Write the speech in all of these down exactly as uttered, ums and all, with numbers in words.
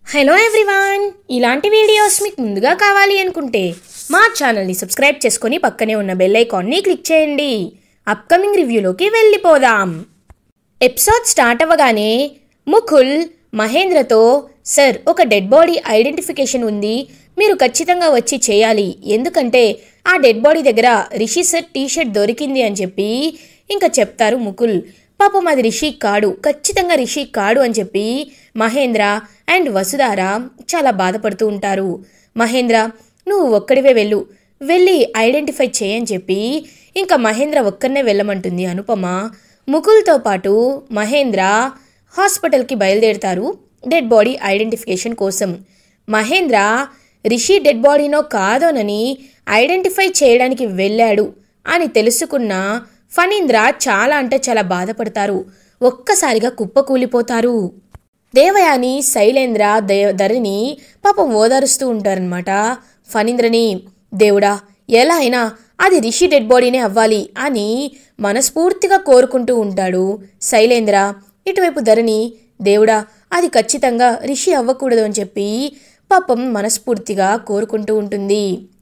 Hello everyone, ఇలాంటి videos మీకు ముందుగా కావాలి అనుకుంటే మా ఛానల్ని సబ్స్క్రైబ్ చేసుకొని పక్కనే ఉన్న బెల్ ఐకాన్ని క్లిక్ చేయండి. అప్కమింగ్ రివ్యూలోకి వెళ్ళిపోదాం. ఎపిసోడ్ స్టార్ట్ అవ్వగానే ముకుల్ మహేంద్రతో, సార్ ఒక డెడ్ బాడీ ఐడెంటిఫికేషన్ ఉంది, మీరు ఖచ్చితంగా వచ్చి చేయాలి, ఎందుకంటే ఆ డెడ్ బాడీ దగ్గర రిషి సార్ టీషర్ట్ దొరికింది అని చెప్పి ఇంకా చెప్తారు ముకుల్. పాపం అది రిషి కాడు, ఖచ్చితంగా రిషి కాడు అని చెప్పి మహేంద్ర అండ్ వసుధార చాలా బాధపడుతూ ఉంటారు. మహేంద్ర, నువ్వు ఒక్కడివే వెళ్ళు, వెళ్ళి ఐడెంటిఫై చేయని చెప్పి ఇంకా మహేంద్ర ఒక్కరినే వెళ్ళమంటుంది అనుపమ. ముకుల్తో పాటు మహేంద్ర హాస్పిటల్కి బయలుదేరుతారు డెడ్ బాడీ ఐడెంటిఫికేషన్ కోసం. మహేంద్ర రిషి డెడ్ బాడీనో కాదోనని ఐడెంటిఫై చేయడానికి వెళ్ళాడు అని తెలుసుకున్న ఫణీంద్ర చాలా అంటే చాలా బాధపడతారు. ఒక్కసారిగా కుప్పకూలిపోతారు. దేవయాని, శైలేంద్ర, దే ధరణి పాపం ఓదారుస్తూ ఉంటారనమాట ఫణీంద్రని. దేవుడా, ఎలా అయినా అది రిషి డెడ్ బాడీనే అవ్వాలి అని మనస్ఫూర్తిగా కోరుకుంటూ ఉంటాడు శైలేంద్ర. ఇటువైపు ధరణి, దేవుడా అది ఖచ్చితంగా రిషి అవ్వకూడదు అని చెప్పి పాపం మనస్ఫూర్తిగా కోరుకుంటూ ఉంటుంది.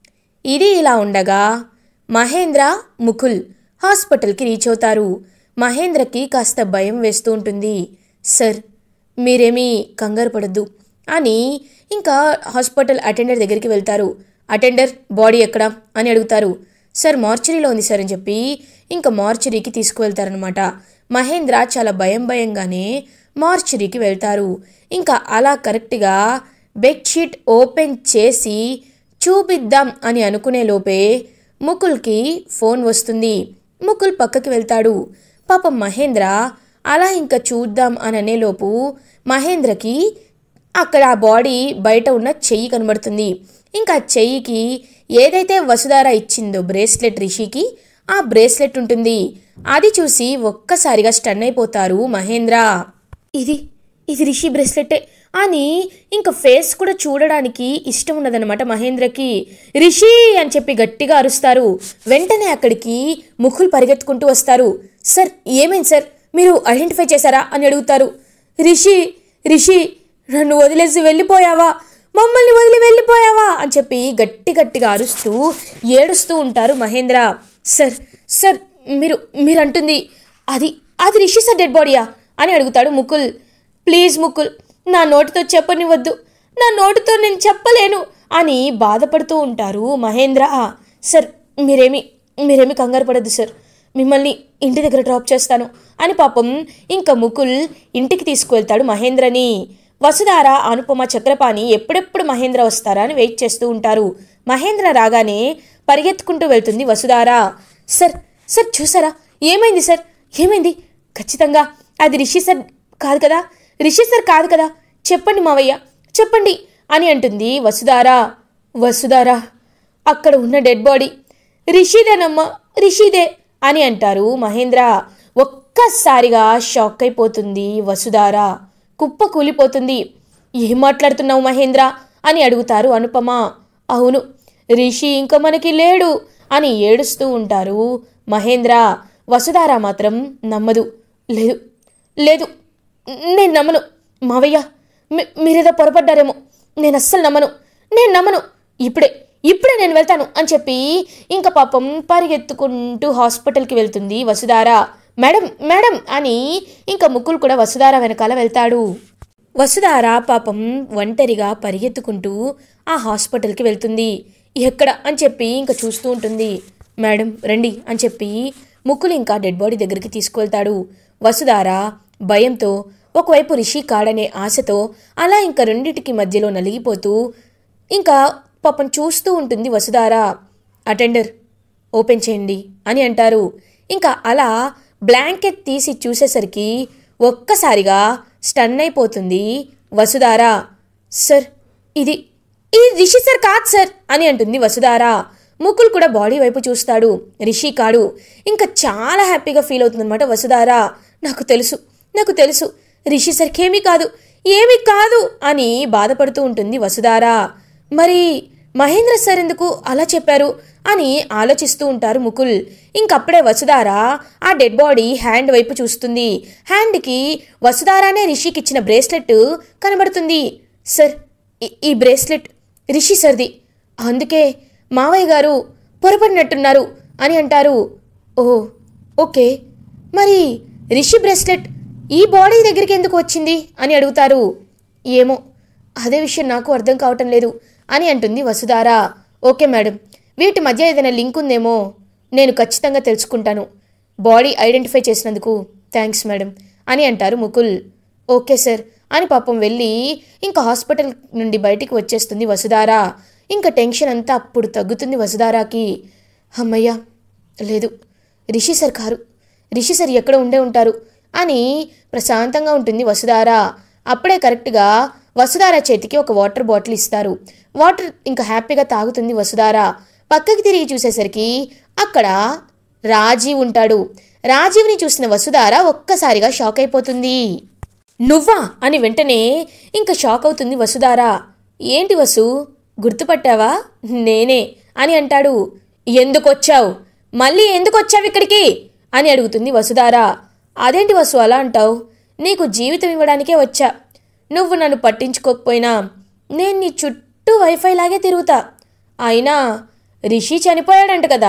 ఇది ఇలా ఉండగా మహేంద్ర, ముకుల్ హాస్పిటల్కి రీచ్ అవుతారు. మహేంద్రకి కాస్త భయం వేస్తూ ఉంటుంది. సార్, మీరేమీ కంగారు పడద్దు అని ఇంకా హాస్పిటల్ అటెండర్ దగ్గరికి వెళ్తారు. అటెండర్, బాడీ ఎక్కడా అని అడుగుతారు. సార్ మార్చరీలో ఉంది సార్ అని చెప్పి ఇంకా మార్చరీకి తీసుకువెళ్తారనమాట. మహేంద్ర చాలా భయం భయంగానే మార్చరీకి వెళ్తారు. ఇంకా అలా కరెక్ట్గా బెడ్షీట్ ఓపెన్ చేసి చూపిద్దాం అని అనుకునే లోపే ముకుల్కి ఫోన్ వస్తుంది. ముకుల్ పక్కకి వెళ్తాడు. పాపం మహేంద్ర అలా ఇంకా చూద్దాం అని అనేలోపు మహేంద్రకి అక్కడ ఆ బాడీ బయట ఉన్న చెయ్యి కనబడుతుంది. ఇంకా చెయ్యికి ఏదైతే వసుధార ఇచ్చిందో బ్రేస్లెట్ రిషికి, ఆ బ్రేస్లెట్ ఉంటుంది. అది చూసి ఒక్కసారిగా స్టన్ అయిపోతారు మహేంద్ర. ఇది ఇది రిషి బ్రేస్లెట్టే అని ఇంకా ఫేస్ కూడా చూడడానికి ఇష్టం ఉన్నదనమాట మహేంద్రకి. రిషి అని చెప్పి గట్టిగా అరుస్తారు. వెంటనే అక్కడికి ముకుల్ పరిగెత్తుకుంటూ వస్తారు. సార్, ఏమైంది సార్, మీరు ఐడెంటిఫై చేశారా అని అడుగుతారు. రిషి రిషి నన్ను వదిలేసి వెళ్ళిపోయావా, మమ్మల్ని వదిలి వెళ్ళిపోయావా అని చెప్పి గట్టి గట్టిగా అరుస్తూ ఏడుస్తూ ఉంటారు మహేంద్ర. సార్ సార్ మీరు మీరు అంటుంది అది అది రిషి సార్ డెడ్ బాడీయా అని అడుగుతాడు ముకుల్. ప్లీజ్ ముకుల్, నా నోటితో చెప్పనివద్దు, నా నోటితో నేను చెప్పలేను అని బాధపడుతూ ఉంటారు మహేంద్ర. సార్, మీరేమి మీరేమి కంగారు పడద్దు సార్, మిమ్మల్ని ఇంటి దగ్గర డ్రాప్ చేస్తాను అని పాపం ఇంకా ముకుల్ ఇంటికి తీసుకువెళ్తాడు మహేంద్రని. వసుధార, అనుపమ, చక్రపాణి ఎప్పుడెప్పుడు మహేంద్ర వస్తారా అని వెయిట్ చేస్తూ ఉంటారు. మహేంద్ర రాగానే పరిగెత్తుకుంటూ వెళ్తుంది వసుధార. సార్ సార్ చూసారా, ఏమైంది సార్, ఏమైంది, ఖచ్చితంగా అది రిషి సార్ కాదు కదా, రిషి సార్ కాదు కదా, చెప్పండి మావయ్య చెప్పండి అని అంటుంది వసుధార. వసుధార, అక్కడ ఉన్న డెడ్ బాడీ రిషిదేనమ్మా, రిషిదే అని అంటారు మహేంద్ర. ఒక్కసారిగా షాక్ అయిపోతుంది వసుధార, కుప్ప కూలిపోతుంది. ఏం మాట్లాడుతున్నావు మహేంద్ర అని అడుగుతారు అనుపమ. అవును, రిషి ఇంకా మనకి లేడు అని ఏడుస్తూ ఉంటారు మహేంద్ర. వసుధార మాత్రం నమ్మదు. లేదు లేదు నేను నమ్మను మావయ్య, మీరేదో పొరపడ్డారేమో, నేను అస్సలు నమ్మను, నేను నమ్మను, ఇప్పుడే ఇప్పుడే నేను వెళ్తాను అని చెప్పి ఇంకా పాపం పరిగెత్తుకుంటూ హాస్పిటల్కి వెళ్తుంది వసుధార. మేడం మేడం అని ఇంకా ముకుల్ కూడా వసుధార వెనకాల వెళ్తాడు. వసుధార పాపం ఒంటరిగా పరిగెత్తుకుంటూ ఆ హాస్పిటల్కి వెళ్తుంది. ఎక్కడ అని చెప్పి ఇంకా చూస్తూ ఉంటుంది. మేడం రండి అని చెప్పి ముకుల్ ఇంకా డెడ్ బాడీ దగ్గరికి తీసుకువెళ్తాడు. వసుధార భయంతో, ఒకవైపు రిషి కాడనే ఆశతో అలా ఇంకా రెండింటికి మధ్యలో నలిగిపోతూ ఇంకా పాపం చూస్తూ ఉంటుంది వసుధార. అటెండర్, ఓపెన్ చేయండి అని అంటారు. ఇంకా అలా బ్లాంకెట్ తీసి చూసేసరికి ఒక్కసారిగా స్టన్ అయిపోతుంది వసుధార. సార్, ఇది ఇది రిషి సార్ కాదు సార్ అని అంటుంది వసుధార. ముకుల్ కూడా బాడీ వైపు చూస్తాడు. రిషి కాడు. ఇంకా చాలా హ్యాపీగా ఫీల్ అవుతుందన్నమాట వసుధార. నాకు తెలుసు నాకు తెలుసు రిషి సార్కి ఏమీ కాదు, ఏమీ కాదు అని బాధపడుతూ ఉంటుంది వసుధార. మరి మహేంద్ర సార్ ఎందుకు అలా చెప్పారు అని ఆలోచిస్తూ ఉంటారు ముకుల్. ఇంకప్పుడే వసుధార ఆ డెడ్ బాడీ హ్యాండ్ వైపు చూస్తుంది. హ్యాండ్కి వసుధారానే రిషికి ఇచ్చిన బ్రేస్లెట్ కనబడుతుంది. సార్ ఈ బ్రేస్లెట్ రిషి సర్ది, అందుకే మావయ్య గారు పొరపడినట్టున్నారు అని అంటారు. ఓహో ఓకే, మరి రిషి బ్రేస్లెట్ ఈ బాడీ దగ్గరికి ఎందుకు వచ్చింది అని అడుగుతారు. ఏమో అదే విషయం నాకు అర్థం కావటం లేదు అని అంటుంది వసుధార. ఓకే మేడం, వీటి మధ్య ఏదైనా లింక్ ఉందేమో నేను ఖచ్చితంగా తెలుసుకుంటాను. బాడీ ఐడెంటిఫై చేసినందుకు థ్యాంక్స్ మేడం అని అంటారు ముకుల్. ఓకే సార్ అని పాపం వెళ్ళి ఇంకా హాస్పిటల్ నుండి బయటికి వచ్చేస్తుంది వసుధార. ఇంకా టెన్షన్ అంతా అప్పుడు తగ్గుతుంది వసుధారాకి. అమ్మయ్య, లేదు రిషి సార్ కారు, రిషి సార్ ఎక్కడ ఉండే ఉంటారు అని ప్రశాంతంగా ఉంటుంది వసుధార. అప్పుడే కరెక్ట్గా వసుధార చేతికి ఒక వాటర్ బాటిల్ ఇస్తారు. వాటర్ ఇంకా హ్యాపీగా తాగుతుంది వసుధార. పక్కకి తిరిగి చూసేసరికి అక్కడ రాజీవ్ ఉంటాడు. రాజీవ్ని చూసిన వసుధార ఒక్కసారిగా షాక్ అయిపోతుంది. నువ్వా అని వెంటనే ఇంకా షాక్ అవుతుంది వసుధార. ఏంటి వసు, గుర్తుపట్టావా? నేనే అని అంటాడు. ఎందుకొచ్చావు, మళ్ళీ ఎందుకొచ్చావు ఇక్కడికి అని అడుగుతుంది వసుధార. అదేంటి వసు అలా అంటావు? నీకు జీవితం ఇవ్వడానికే వచ్చా. నువ్వు నన్ను పట్టించుకోకపోయినా నేను నీ చుట్టూ వైఫై లాగే తిరుగుతా. అయినా రిషి చనిపోయాడంట కదా,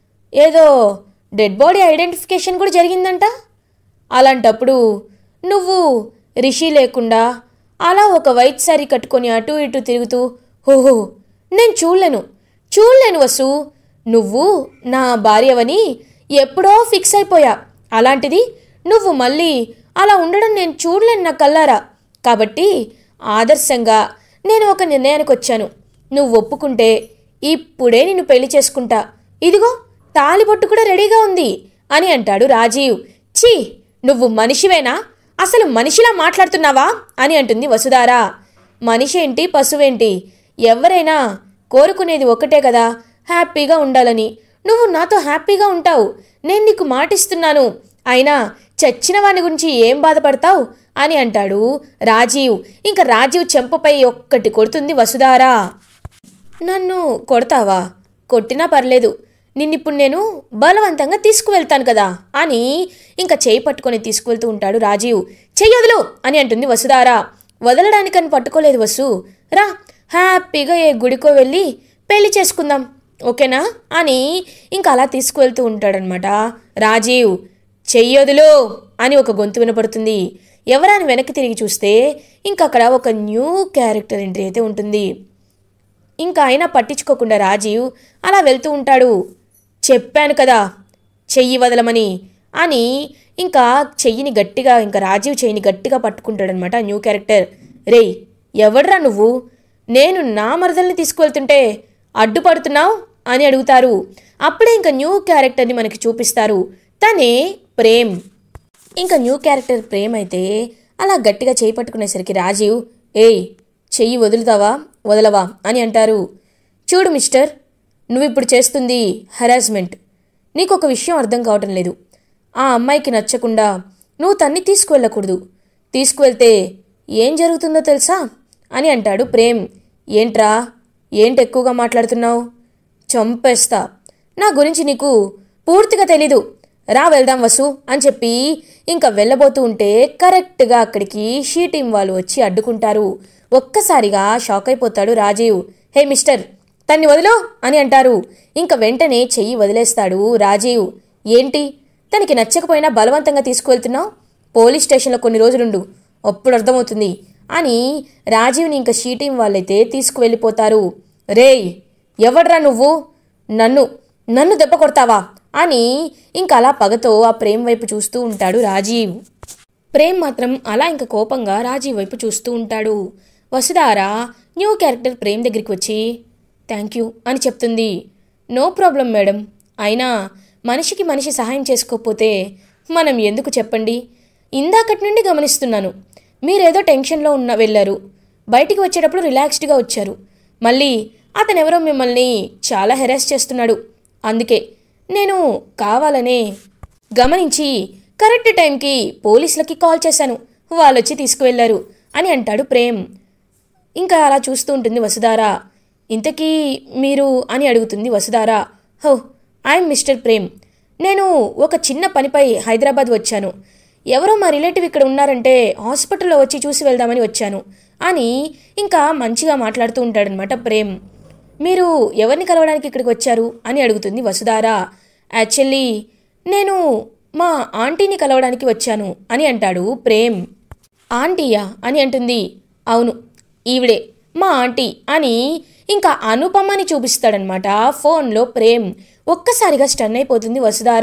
ఏదో డెడ్ బాడీ ఐడెంటిఫికేషన్ కూడా జరిగిందంట. అలాంటప్పుడు నువ్వు రిషి లేకుండా అలా ఒక వైట్ శారీ కట్టుకొని అటు ఇటు తిరుగుతూ, ఓహో నేను చూడలేను చూడలేను వసు, నువ్వు నా భార్యవని ఎప్పుడో ఫిక్స్ అయిపోయా. అలాంటిది నువ్వు మళ్ళీ అలా ఉండడం నేను చూడలేను నా కల్లారా. కాబట్టి ఆదర్శంగా నేను ఒక నిర్ణయానికి వచ్చాను. నువ్వు ఒప్పుకుంటే ఇప్పుడే నిన్ను పెళ్లి చేసుకుంటా. ఇదిగో తాళిబొట్టు కూడా రెడీగా ఉంది అని అంటాడు రాజీవ్. ఛీ, నువ్వు మనిషివేనా? అసలు మనిషిలా మాట్లాడుతున్నావా అని అంటుంది వసుధార. మనిషి ఏంటి పశువేంటి, ఎవరైనా కోరుకునేది ఒక్కటే కదా, హ్యాపీగా ఉండాలని. నువ్వు నాతో హ్యాపీగా ఉంటావు, నేను నీకు మాటిస్తున్నాను. అయినా చచ్చిన వాని గురించి ఏం బాధపడతావు అని అంటాడు రాజీవ్. ఇంకా రాజీవ్ చెంపపై ఒక్కటి కొడుతుంది వసుధార. నన్ను కొడతావా? కొట్టినా పర్లేదు, నిన్నిప్పుడు నేను బలవంతంగా తీసుకువెళ్తాను కదా అని ఇంకా చేయి పట్టుకొని తీసుకువెళ్తూ ఉంటాడు రాజీవ్. చెయ్యొదులు అని అంటుంది వసుధార. వదలడానికని పట్టుకోలేదు వసు, రా హ్యాపీగా ఏ గుడికో వెళ్ళి పెళ్లి చేసుకుందాం ఓకేనా అని ఇంకా అలా తీసుకువెళ్తూ ఉంటాడనమాట రాజీవ్. చెయ్యొదులు అని ఒక గొంతు వినపడుతుంది. ఎవరైనా వెనక్కి తిరిగి చూస్తే ఇంకా అక్కడ ఒక న్యూ క్యారెక్టర్ ఎంట్రీ అయితే ఉంటుంది. ఇంకా అయినా పట్టించుకోకుండా రాజీవ్ అలా వెళ్తూ ఉంటాడు. చెప్పాను కదా చెయ్యి వదలమని అని ఇంకా చెయ్యిని గట్టిగా ఇంకా రాజీవ్ చెయ్యిని గట్టిగా పట్టుకుంటాడనమాట న్యూ క్యారెక్టర్. రేయ్ ఎవడ్రా నువ్వు, నేను నా మరదల్ని తీసుకువెళ్తుంటే అడ్డుపడుతున్నావు అని అడుగుతారు. అప్పుడే ఇంకా న్యూ క్యారెక్టర్ని మనకి చూపిస్తారు. తనే ప్రేమ్. ఇంకా న్యూ క్యారెక్టర్ ప్రేమ్ అయితే అలా గట్టిగా చేయి పట్టుకునేసరికి రాజీవ్, ఏయ్ చెయ్యి వదులుతావా వదలవా అని అంటారు. చూడు మిస్టర్, నువ్వు ఇప్పుడు చేస్తుంది హెరాస్మెంట్. నీకు ఒక విషయం అర్థం కావటం లేదు. ఆ అమ్మాయికి నచ్చకుండా నువ్వు తన్ని తీసుకువెళ్ళకూడదు. తీసుకువెళ్తే ఏం జరుగుతుందో తెలుసా అని అంటాడు ప్రేమ్. ఏంట్రా, ఏంటి ఎక్కువగా మాట్లాడుతున్నావు? చంపేస్తా, నా గురించి నీకు పూర్తిగా తెలీదు. రా వెళ్దాం వసు అని చెప్పి ఇంకా వెళ్ళబోతూ ఉంటే కరెక్ట్గా అక్కడికి షీ టీం వాళ్ళు వచ్చి అడ్డుకుంటారు. ఒక్కసారిగా షాక్ అయిపోతాడు రాజీవ్. హే మిస్టర్, తన్ని వదిలో అని అంటారు. ఇంకా వెంటనే చెయ్యి వదిలేస్తాడు రాజీవ్. ఏంటి, తనకి నచ్చకపోయినా బలవంతంగా తీసుకువెళ్తున్నావు? పోలీస్ స్టేషన్లో కొన్ని రోజులుండు, అప్పుడు అర్థమవుతుంది అని రాజీవ్ని ఇంకా షీ టీం వాళ్ళైతే తీసుకువెళ్ళిపోతారు. రేయ్ ఎవడ్రా నువ్వు, నన్ను నన్ను దెబ్బ కొడతావా అని ఇంకా అలా పగతో ఆ ప్రేమ్ వైపు చూస్తూ ఉంటాడు రాజీవ్. ప్రేమ్ మాత్రం అలా ఇంకా కోపంగా రాజీవ్ వైపు చూస్తూ ఉంటాడు. వసుధార న్యూ క్యారెక్టర్ ప్రేమ్ దగ్గరికి వచ్చి థ్యాంక్ యూ అని చెప్తుంది. నో ప్రాబ్లం మేడం, అయినా మనిషికి మనిషి సహాయం చేసుకోకపోతే మనం ఎందుకు చెప్పండి? ఇందాకటి నుండి గమనిస్తున్నాను, మీరేదో టెన్షన్లో ఉన్న వెళ్ళారు, బయటికి వచ్చేటప్పుడు రిలాక్స్డ్గా వచ్చారు. మళ్ళీ అతనెవరో మిమ్మల్ని చాలా హెరాస్ చేస్తున్నాడు. అందుకే నేను కావాలనే గమనించి కరెక్ట్ టైంకి పోలీసులకి కాల్ చేశాను, వాళ్ళు వచ్చి తీసుకువెళ్ళారు అని అంటాడు ప్రేమ్. ఇంకా అలా చూస్తూ ఉంటుంది వసుధార. ఇంతకీ మీరు అని అడుగుతుంది వసుధార. హో, ఐఎమ్ మిస్టర్ ప్రేమ్. నేను ఒక చిన్న పనిపై హైదరాబాద్ వచ్చాను. ఎవరో మా రిలేటివ్ ఇక్కడ ఉన్నారంటే హాస్పిటల్లో వచ్చి చూసి వెళ్దామని వచ్చాను అని ఇంకా మంచిగా మాట్లాడుతూ ఉంటాడనమాట ప్రేమ్. మీరు ఎవరిని కలవడానికి ఇక్కడికి వచ్చారు అని అడుగుతుంది వసుధార. యాక్చువల్లీ నేను మా ఆంటీని కలవడానికి వచ్చాను అని అంటాడు ప్రేమ్. ఆంటీయా అని అంటుంది. అవును, ఈవిడే మా ఆంటీ అని ఇంకా అనుపమని చూపిస్తాడనమాట ఫోన్లో ప్రేమ్. ఒక్కసారిగా స్టన్ అయిపోతుంది వసుధార.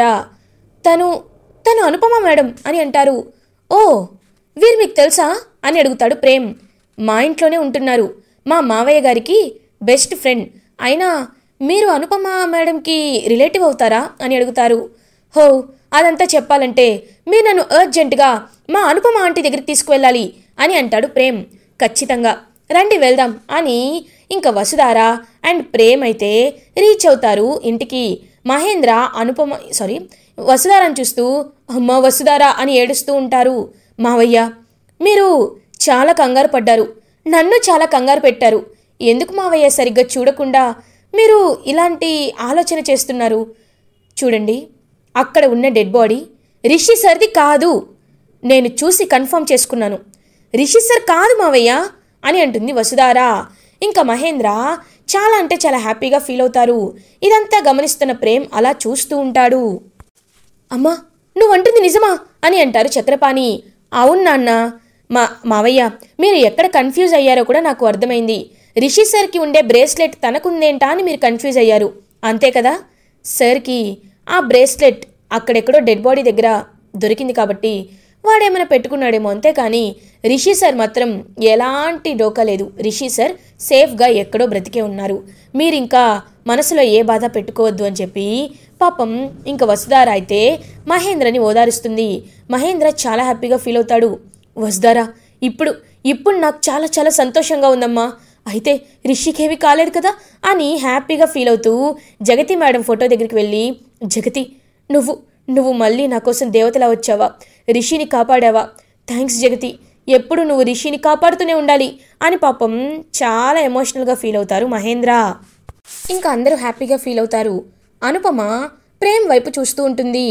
తను తను అనుపమ మేడం అని అంటారు. ఓ, వీరు మీకు తెలుసా అని అడుగుతాడు ప్రేమ్. మా ఇంట్లోనే ఉంటున్నారు, మా మావయ్య గారికి బెస్ట్ ఫ్రెండ్. అయినా మీరు అనుపమ మేడంకి రిలేటివ్ అవుతారా అని అడుగుతారు. హో, అదంతా చెప్పాలంటే మీరు నన్ను అర్జెంటుగా మా అనుపమ ఆంటీ దగ్గరికి తీసుకువెళ్ళాలి అని అంటాడు ప్రేమ్. ఖచ్చితంగా రండి వెళ్దాం అని ఇంకా వసుధార అండ్ ప్రేమ్ అయితే రీచ్ అవుతారు ఇంటికి. మహేంద్ర అనుపమ సారీ వసుధారని చూస్తూ అమ్మ వసుధార అని ఏడుస్తూ ఉంటారు. మావయ్య, మీరు చాలా కంగారు పడ్డారు, నన్ను చాలా కంగారు పెట్టారు. ఎందుకు మావయ్య సరిగ్గా చూడకుండా మీరు ఇలాంటి ఆలోచన చేస్తున్నారు? చూడండి, అక్కడ ఉన్న డెడ్ బాడీ రిషి సర్ది కాదు. నేను చూసి కన్ఫర్మ్ చేసుకున్నాను, రిషి సార్ కాదు మావయ్య అని అంటుంది వసుధార. ఇంకా మహేంద్ర చాలా అంటే చాలా హ్యాపీగా ఫీల్ అవుతారు. ఇదంతా గమనిస్తున్న ప్రేమ్ అలా చూస్తూ ఉంటాడు. అమ్మా, నువ్వంటుంది నిజమా అని అంటారు చక్రపాణి. అవును నాన్న. మా మావయ్య, మీరు ఎక్కడ కన్ఫ్యూజ్ అయ్యారో కూడా నాకు అర్థమైంది. రిషి సార్కి ఉండే బ్రేస్లెట్ తనకుందేంటా అని మీరు కన్ఫ్యూజ్ అయ్యారు, అంతే కదా? సార్కి ఆ బ్రేస్లెట్ అక్కడెక్కడో డెడ్ బాడీ దగ్గర దొరికింది కాబట్టి వాడేమైనా పెట్టుకున్నాడేమో, అంతేకాని రిషి సార్ మాత్రం ఎలాంటి డోకా లేదు. రిషి సార్ సేఫ్గా ఎక్కడో బ్రతికే ఉన్నారు. మీరు ఇంకా మనసులో ఏ బాధ పెట్టుకోవద్దు అని చెప్పి పాపం ఇంకా వసుధార అయితే మహేంద్రని ఓదారుస్తుంది. మహేంద్ర చాలా హ్యాపీగా ఫీల్ అవుతాడు. వసుధార, ఇప్పుడు ఇప్పుడు నాకు చాలా చాలా సంతోషంగా ఉందమ్మా. అయితే రిషికేవి కాలేదు కదా అని హ్యాపీగా ఫీల్ అవుతూ జగతి మేడం ఫోటో దగ్గరికి వెళ్ళి, జగతి, నువ్వు నువ్వు మళ్ళీ నా కోసం దేవతలా వచ్చావా, రిషిని కాపాడావా, థ్యాంక్స్ జగతి, ఎప్పుడు నువ్వు రిషిని కాపాడుతూనే ఉండాలి అని పాపం చాలా ఎమోషనల్గా ఫీల్ అవుతారు మహేంద్ర. ఇంకా అందరూ హ్యాపీగా ఫీల్ అవుతారు. అనుపమ ప్రేమ్ వైపు చూస్తూ ఉంటుంది.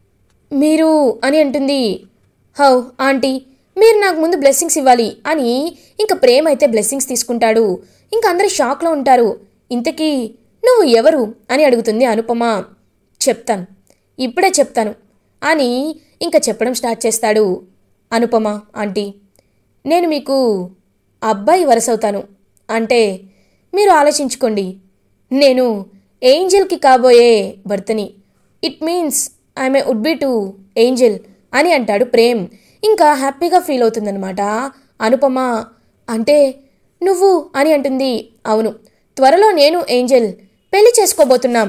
మీరు అని అంటుంది. హౌ ఆంటీ, మీరు నాకు ముందు బ్లెస్సింగ్స్ ఇవ్వాలి అని ఇంకా ప్రేమ్ అయితే బ్లెస్సింగ్స్ తీసుకుంటాడు. ఇంకా అందరూ షాక్లో ఉంటారు. ఇంతకీ నువ్వు ఎవరు అని అడుగుతుంది అనుపమ. చెప్తాను, ఇప్పుడే చెప్తాను అని ఇంకా చెప్పడం స్టార్ట్ చేస్తాడు. అనుపమ ఆంటీ, నేను మీకు అబ్బాయి వరసవుతాను. అంటే మీరు ఆలోచించుకోండి, నేను ఏంజెల్కి కాబోయే భర్తని. It means I'm a would be to Angel అని అంటాడు ప్రేమ్. ఇంకా హ్యాపీగా ఫీల్ అవుతుందన్నమాట అనుపమ. అంటే నువ్వు అని అంటుంది. అవును, త్వరలో నేను ఏంజెల్ పెళ్లి చేసుకోబోతున్నాం.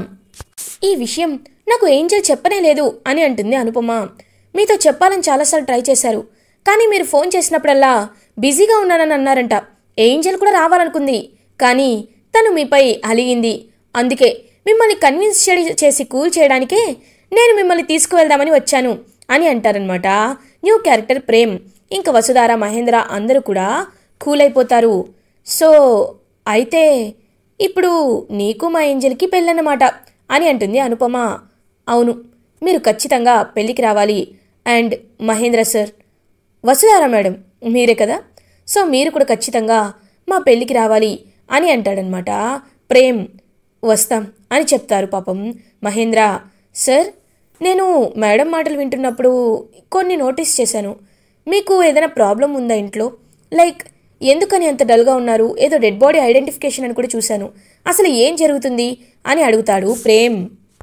ఈ విషయం నాకు ఏంజెల్ చెప్పనే లేదు అని అంటుంది అనుపమ. మీతో చెప్పాలని చాలాసార్లు ట్రై చేశారు, కానీ మీరు ఫోన్ చేసినప్పుడల్లా బిజీగా ఉన్నానని అన్నారంట. ఏంజెల్ కూడా రావాలనుకుంది, కానీ తను మీపై అలిగింది. అందుకే మిమ్మల్ని కన్విన్స్ చేసి కూల్ చేయడానికే నేను మిమ్మల్ని తీసుకువెళ్దామని వచ్చాను అని అంటారనమాట న్యూ క్యారెక్టర్ ప్రేమ్. ఇంకా వసుధార, మహేంద్ర అందరూ కూడా కూల్ అయిపోతారు. సో అయితే ఇప్పుడు నీకు మా ఏంజెల్కి పెళ్ళన్నమాట అని అంటుంది అనుపమ. అవును, మీరు ఖచ్చితంగా పెళ్ళికి రావాలి. And Mahendra sir, Vasudhara madam మీరే కదా, సో మీరు కూడా ఖచ్చితంగా మా పెళ్ళికి రావాలి అని అంటాడనమాట ప్రేమ్. వస్తాం అని చెప్తారు పాపం మహేంద్ర. సార్, నేను మేడం మాటలు వింటున్నప్పుడు కొన్ని నోటీస్ చేశాను. మీకు ఏదైనా ప్రాబ్లం ఉందా ఇంట్లో? లైక్ ఎందుకని అంత డల్గా ఉన్నారు? ఏదో డెడ్ బాడీ ఐడెంటిఫికేషన్ అని కూడా చూశాను. అసలు ఏం జరుగుతుంది అని అడుగుతాడు ప్రేమ్.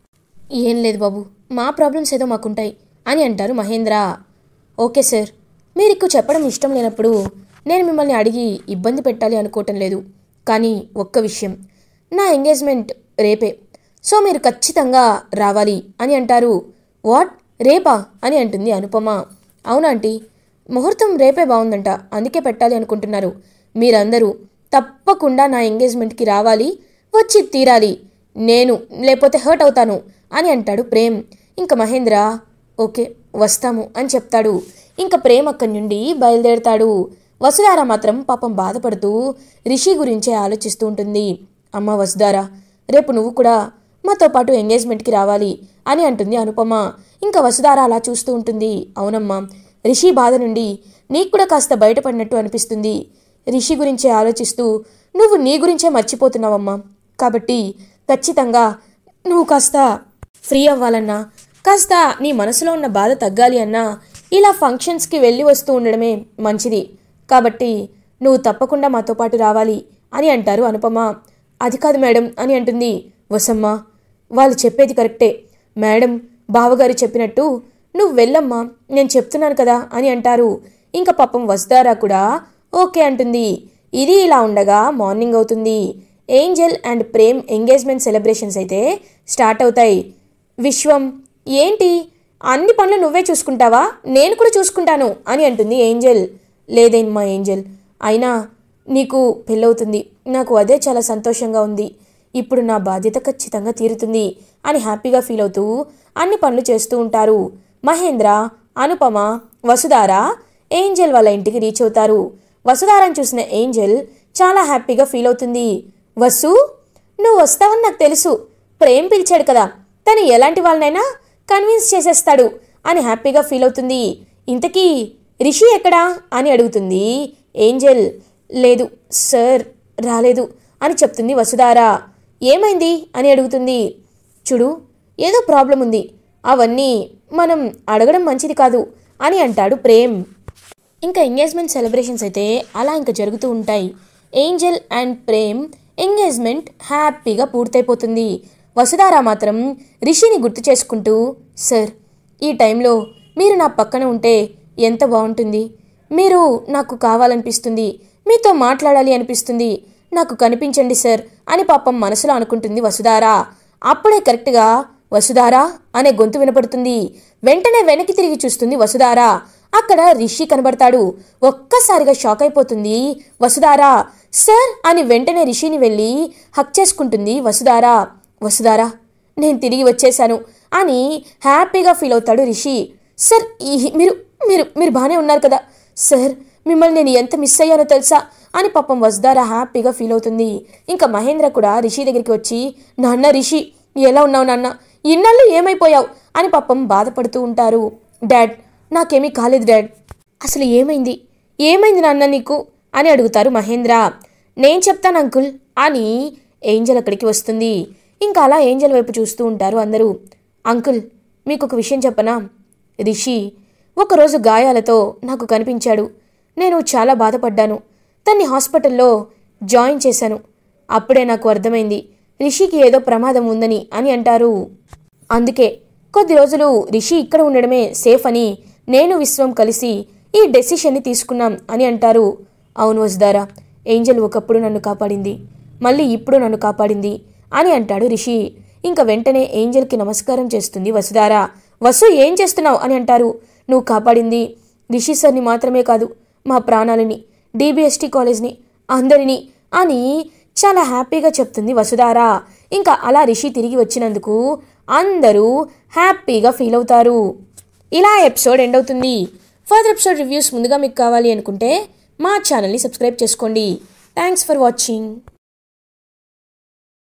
ఏం లేదు బాబు, మా ప్రాబ్లమ్స్ ఏదో మాకుంటాయి అని అంటారు మహేంద్ర. ఓకే సార్, మీరు ఎక్కువ చెప్పడం ఇష్టం లేనప్పుడు నేను మిమ్మల్ని అడిగి ఇబ్బంది పెట్టాలి అనుకోవటం లేదు. కానీ ఒక్క విషయం, నా ఎంగేజ్మెంట్ రేపే, సో మీరు ఖచ్చితంగా రావాలి అని అంటారు. వాట్, రేపా అని అంటుంది అనుపమ. అవునాంటీ, ముహూర్తం రేపే బాగుందంట, అందుకే పెట్టాలి అనుకుంటున్నారు. మీరందరూ తప్పకుండా నా ఎంగేజ్మెంట్కి రావాలి, వచ్చి తీరాలి. నేను లేకపోతే హర్ట్ అవుతాను అని అంటాడు ప్రేమ్. ఇంకా మహేంద్ర ఓకే వస్తాము అని చెప్తాడు. ఇంకా ప్రేమ్ అక్కడి నుండి బయలుదేరుతాడు. వసుధార మాత్రం పాపం బాధపడుతూ రిషి గురించే ఆలోచిస్తూ ఉంటుంది. అమ్మ వసుధార, రేపు నువ్వు కూడా మాతో పాటు ఎంగేజ్మెంట్కి రావాలి అని అంటుంది అనుపమ. ఇంకా వసుధార అలా చూస్తూ ఉంటుంది. అవునమ్మా, రిషి బాధ నుండి నీకు కూడా కాస్త బయటపడినట్టు అనిపిస్తుంది. రిషి గురించే ఆలోచిస్తూ నువ్వు నీ గురించే మర్చిపోతున్నావమ్మా. కాబట్టి ఖచ్చితంగా నువ్వు కాస్త ఫ్రీ అవ్వాలన్నా, కాస్త నీ మనసులో ఉన్న బాధ తగ్గాలి అన్నా ఇలా ఫంక్షన్స్కి వెళ్ళి వస్తూ ఉండడమే మంచిది. కాబట్టి నువ్వు తప్పకుండా మాతో పాటు రావాలి అని అంటారు అనుపమ. అది కాదు మేడం అని అంటుంది వసమ్మ. వాళ్ళు చెప్పేది కరెక్టే మేడం, బావగారు చెప్పినట్టు నువ్వు వెళ్ళమ్మా, నేను చెప్తున్నాను కదా అని అంటారు. ఇంకా పాపం వసుధారా కూడా ఓకే అంటుంది. ఇది ఇలా ఉండగా మార్నింగ్ అవుతుంది. Angel and Prem engagement celebrations అయితే స్టార్ట్ అవుతాయి. విశ్వం, ఏంటి అన్ని పనులు నువ్వే చూసుకుంటావా? నేను కూడా చూసుకుంటాను అని అంటుంది ఏంజెల్. లేదేమ్మా ఏంజెల్, అయినా నీకు పెళ్ళవుతుంది, నాకు అదే చాలా సంతోషంగా ఉంది. ఇప్పుడు నా బాధ్యత ఖచ్చితంగా తీరుతుంది అని హ్యాపీగా ఫీల్ అవుతూ అన్ని పనులు చేస్తూ ఉంటారు. మహేంద్ర, అనుపమ, వసుధారా ఏంజెల్ వాళ్ళ ఇంటికి రీచ్ అవుతారు. వసుధారాని చూసిన ఏంజెల్ చాలా హ్యాపీగా ఫీల్ అవుతుంది. వసు, నువ్వు వస్తావని నాకు తెలుసు, ప్రేమ్ పిలిచాడు కదా, తను ఎలాంటి వాళ్ళనైనా కన్విన్స్ చేసేస్తాడు అని హ్యాపీగా ఫీల్ అవుతుంది. ఇంతకీ రిషి ఎక్కడా అని అడుగుతుంది ఏంజెల్. లేదు సార్, రాలేదు అని చెప్తుంది వసుధారా. ఏమైంది అని అడుగుతుంది. చూడు, ఏదో ప్రాబ్లం ఉంది, అవన్నీ మనం అడగడం మంచిది కాదు అని అంటాడు ప్రేమ్. ఇంకా ఎంగేజ్మెంట్ సెలబ్రేషన్స్ అయితే అలా ఇంకా జరుగుతూ ఉంటాయి. ఏంజెల్ అండ్ ప్రేమ్ ఎంగేజ్మెంట్ హ్యాపీగా పూర్తయిపోతుంది. వసుధారా మాత్రం రిషిని గుర్తు చేసుకుంటూ, సార్ ఈ టైంలో మీరు నా పక్కన ఉంటే ఎంత బాగుంటుంది, మీరు నాకు కావాలనిపిస్తుంది, మీతో మాట్లాడాలి అనిపిస్తుంది, నాకు కనిపించండి సార్ అని పాపం మనసులో అనుకుంటుంది వసుధారా. అప్పుడే కరెక్ట్గా వసుధారా అనే గొంతు వినపడుతుంది. వెంటనే వెనక్కి తిరిగి చూస్తుంది వసుధారా. అక్కడ రిషి కనబడతాడు. ఒక్కసారిగా షాక్ అయిపోతుంది వసుధారా. సార్ అని వెంటనే రిషిని వెళ్ళి హక్ చేసుకుంటుంది వసుధారా. వసుధారా, నేను తిరిగి వచ్చేశాను అని హ్యాపీగా ఫీల్ అవుతాడు రిషి. సార్ ఈ మీరు మీరు మీరు బాగానే ఉన్నారు కదా సార్, మిమ్మల్ని నేను ఎంత మిస్ అయ్యానో తెలుసా అని పాపం వసుధారా హ్యాపీగా ఫీల్ అవుతుంది. ఇంకా మహేంద్ర కూడా రిషి దగ్గరికి వచ్చి, నాన్న రిషి ఎలా ఉన్నావు నాన్న, ఇన్నాళ్ళు ఏమైపోయావు అని పాపం బాధపడుతూ ఉంటారు. డాడ్, నాకేమీ కాలేదు డాడ్, అసలు ఏమైంది ఏమైంది నాన్న నీకు అని అడుగుతారు మహేంద్ర. నేను చెప్తాను అంకుల్ అని ఏంజెల్ అక్కడికి వస్తుంది. ఇంకా అలా ఏంజెల్ వైపు చూస్తూ ఉంటారు అందరూ. అంకుల్, మీకు ఒక విషయం చెప్పనా, రిషి ఒకరోజు గాయాలతో నాకు కనిపించాడు. నేను చాలా బాధపడ్డాను. తన్ని హాస్పిటల్లో జాయిన్ చేశాను. అప్పుడే నాకు అర్థమైంది రిషికి ఏదో ప్రమాదం ఉందని అని అంటారు. అందుకే కొద్ది రోజులు రిషి ఇక్కడ ఉండడమే సేఫ్ అని నేను విశ్వం కలిసి ఈ డెసిషన్ని తీసుకున్నాం అని అంటారు. అవును వసుధారా, ఏంజెల్ ఒకప్పుడు నన్ను కాపాడింది, మళ్ళీ ఇప్పుడు నన్ను కాపాడింది అని అంటాడు రిషి. ఇంకా వెంటనే ఏంజెల్కి నమస్కారం చేస్తుంది వసుధారా. వసు, ఏం చేస్తున్నావు అని అంటారు. నువ్వు కాపాడింది రిషి సార్ని మాత్రమే కాదు, మా ప్రాణాలని, డిబిఎస్టీ కాలేజ్ని, అందరినీ అని చాలా హ్యాపీగా చెప్తుంది వసుధారా. ఇంకా అలా రిషి తిరిగి వచ్చినందుకు అందరూ హ్యాపీగా ఫీల్ అవుతారు. ఇలా ఎపిసోడ్ ఎండ్ అవుతుంది. ఫర్దర్ ఎపిసోడ్ రివ్యూస్ ముందుగా మీకు కావాలి అనుకుంటే మా ఛానల్ని సబ్స్క్రైబ్ చేసుకోండి. Thanks for watching.